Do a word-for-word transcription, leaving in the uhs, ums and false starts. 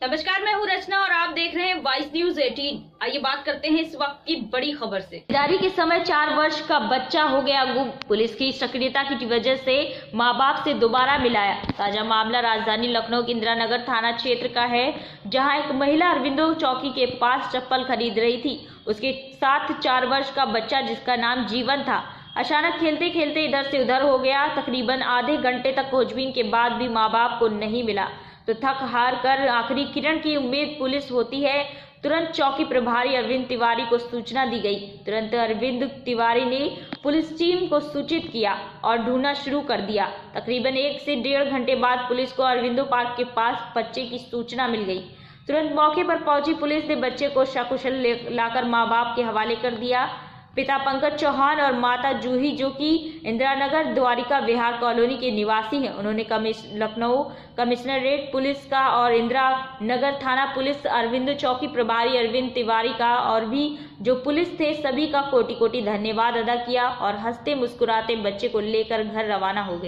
नमस्कार, मैं हूँ रचना और आप देख रहे हैं वाइस न्यूज अठारह। आइए बात करते हैं इस वक्त की बड़ी खबर से। गिरफ्तारी के समय चार वर्ष का बच्चा हो गया गुम। पुलिस की सक्रियता की वजह से मां बाप से दोबारा मिलाया। ताजा मामला राजधानी लखनऊ के इंदिरा नगर थाना क्षेत्र का है, जहां एक महिला अरविंदो चौकी के पास चप्पल खरीद रही थी। उसके साथ चार वर्ष का बच्चा जिसका नाम जीवन था, अचानक खेलते खेलते इधर से उधर हो गया। तकरीबन आधे घंटे तक खोजबीन के बाद भी माँ बाप को नहीं मिला, तो थक हार कर आखिरी किरण की उम्मीद पुलिस होती है। तुरंत चौकी प्रभारी अरविंद तिवारी को सूचना दी गई। तुरंत अरविंद तिवारी ने पुलिस टीम को सूचित किया और ढूंढना शुरू कर दिया। तकरीबन एक से डेढ़ घंटे बाद पुलिस को अरविंदो पार्क के पास बच्चे की सूचना मिल गई। तुरंत मौके पर पहुंची पुलिस ने बच्चे को सकुशल लाकर माँ बाप के हवाले कर दिया। पिता पंकज चौहान और माता जूही, जो कि इंदिरा नगर द्वारिका विहार कॉलोनी के निवासी हैं, उन्होंने कमिश लखनऊ कमिश्नरेट पुलिस का और इंदिरा नगर थाना पुलिस अरविंदो चौकी प्रभारी अरविंद तिवारी का और भी जो पुलिस थे सभी का कोटि कोटि धन्यवाद अदा किया और हंसते मुस्कुराते बच्चे को लेकर घर रवाना हो गए।